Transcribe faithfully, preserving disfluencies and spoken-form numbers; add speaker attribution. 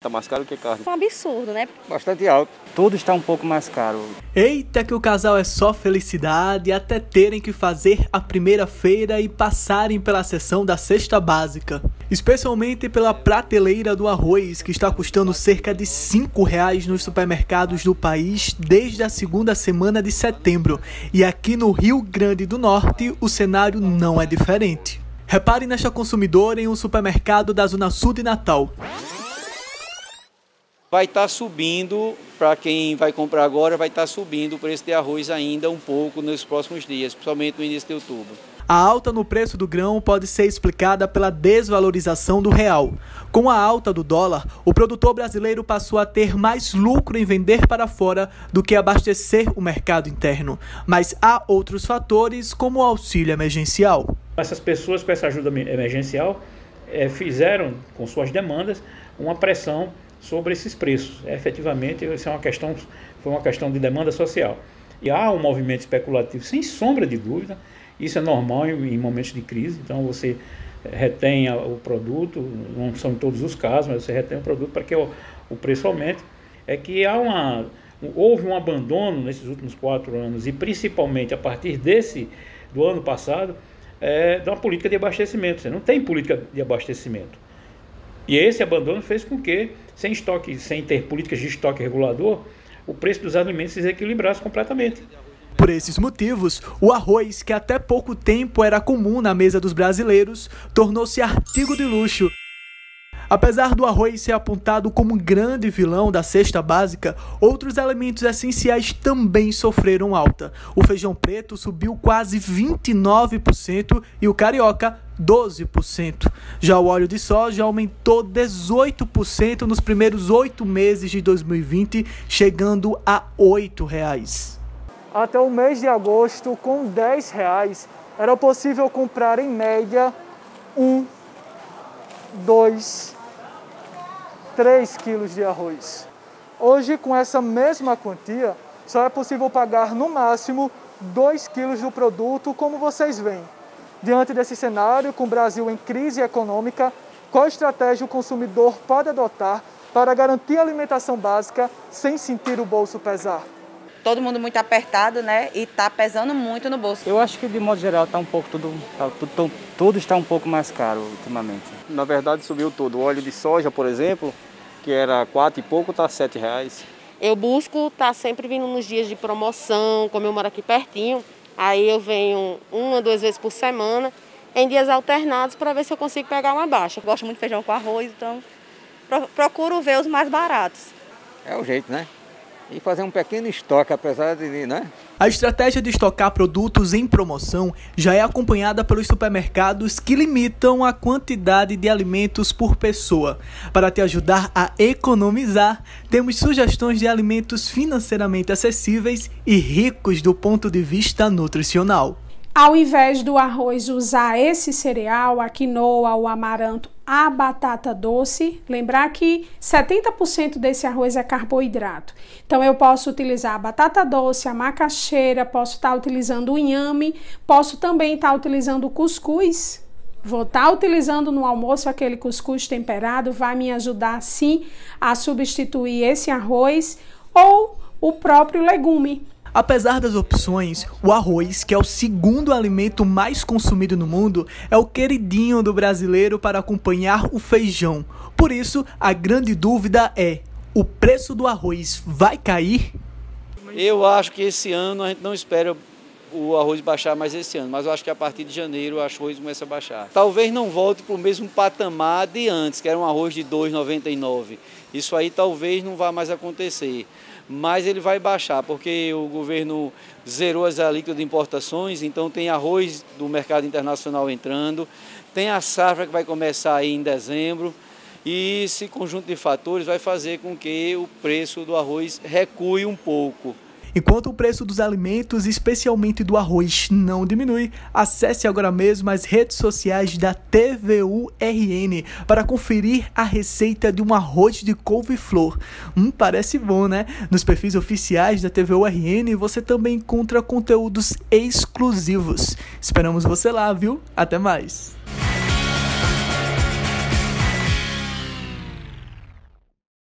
Speaker 1: Tá mais caro que carne.
Speaker 2: É um absurdo, né?
Speaker 3: Bastante alto. Tudo está um pouco mais caro.
Speaker 4: Eita, que o casal é só felicidade até terem que fazer a primeira feira e passarem pela seção da cesta básica. Especialmente pela prateleira do arroz, que está custando cerca de cinco reais nos supermercados do país desde a segunda semana de setembro. E aqui no Rio Grande do Norte, o cenário não é diferente. Repare nesta consumidora em um supermercado da Zona Sul de Natal.
Speaker 5: Vai estar subindo, para quem vai comprar agora, vai estar subindo o preço de arroz ainda um pouco nos próximos dias, principalmente no início de outubro.
Speaker 4: A alta no preço do grão pode ser explicada pela desvalorização do real. Com a alta do dólar, o produtor brasileiro passou a ter mais lucro em vender para fora do que abastecer o mercado interno. Mas há outros fatores, como o auxílio emergencial.
Speaker 6: Essas pessoas com essa ajuda emergencial é, fizeram, com suas demandas, uma pressão sobre esses preços. É, efetivamente, isso é uma questão, foi uma questão de demanda social. E há um movimento especulativo, sem sombra de dúvida. Isso é normal em, em momentos de crise. Então, você retém o produto, não são em todos os casos, mas você retém o produto para que o, o preço aumente. É que há uma, houve um abandono nesses últimos quatro anos, e principalmente a partir desse, do ano passado, é, de uma política de abastecimento. Você não tem política de abastecimento. E esse abandono fez com que, sem estoque, sem ter políticas de estoque regulador, o preço dos alimentos se desequilibrasse completamente.
Speaker 4: Por esses motivos, o arroz, que até pouco tempo era comum na mesa dos brasileiros, tornou-se artigo de luxo. Apesar do arroz ser apontado como um grande vilão da cesta básica, outros alimentos essenciais também sofreram alta. O feijão preto subiu quase vinte e nove por cento e o carioca doze por cento. Já o óleo de soja aumentou dezoito por cento nos primeiros oito meses de dois mil e vinte, chegando a oito reais.
Speaker 7: Até o mês de agosto, com dez reais, era possível comprar em média um, dois, três quilos de arroz. Hoje, com essa mesma quantia, só é possível pagar no máximo dois quilos do produto, como vocês veem. Diante desse cenário, com o Brasil em crise econômica, qual estratégia o consumidor pode adotar para garantir a alimentação básica sem sentir o bolso pesar?
Speaker 2: Todo mundo muito apertado, né? E tá pesando muito no bolso.
Speaker 3: Eu acho que, de modo geral, tá um pouco tudo, tá, tudo, tudo está um pouco mais caro ultimamente.
Speaker 1: Na verdade, subiu tudo. O óleo de soja, por exemplo, que era quatro e pouco, está sete reais.
Speaker 8: Eu busco estar tá sempre vindo nos dias de promoção, como eu moro aqui pertinho. Aí eu venho uma, duas vezes por semana, em dias alternados, para ver se eu consigo pegar uma baixa.
Speaker 2: Eu gosto muito de feijão com arroz, então procuro ver os mais baratos.
Speaker 3: É o jeito, né? E fazer um pequeno estoque, apesar de, né?
Speaker 4: A estratégia de estocar produtos em promoção já é acompanhada pelos supermercados, que limitam a quantidade de alimentos por pessoa. Para te ajudar a economizar, temos sugestões de alimentos financeiramente acessíveis e ricos do ponto de vista nutricional.
Speaker 9: Ao invés do arroz usar esse cereal, a quinoa, o amaranto, a batata doce, lembrar que setenta por cento desse arroz é carboidrato. Então eu posso utilizar a batata doce, a macaxeira, posso estar utilizando o inhame, posso também estar utilizando o cuscuz. Vou estar utilizando no almoço aquele cuscuz temperado, vai me ajudar sim a substituir esse arroz ou o próprio legume.
Speaker 4: Apesar das opções, o arroz, que é o segundo alimento mais consumido no mundo, é o queridinho do brasileiro para acompanhar o feijão. Por isso, a grande dúvida é: o preço do arroz vai cair?
Speaker 5: Eu acho que esse ano a gente não espera o arroz baixar mais esse ano, mas eu acho que a partir de janeiro o arroz começa a baixar. Talvez não volte para o mesmo patamar de antes, que era um arroz de dois reais e noventa e nove centavos. Isso aí talvez não vá mais acontecer. Mas ele vai baixar, porque o governo zerou as alíquotas de importações, então tem arroz do mercado internacional entrando, tem a safra que vai começar aí em dezembro, e esse conjunto de fatores vai fazer com que o preço do arroz recue um pouco.
Speaker 4: Enquanto o preço dos alimentos, especialmente do arroz, não diminui, acesse agora mesmo as redes sociais da T V U R N para conferir a receita de um arroz de couve-flor. Hum, parece bom, né? Nos perfis oficiais da T V U R N você também encontra conteúdos exclusivos. Esperamos você lá, viu? Até mais!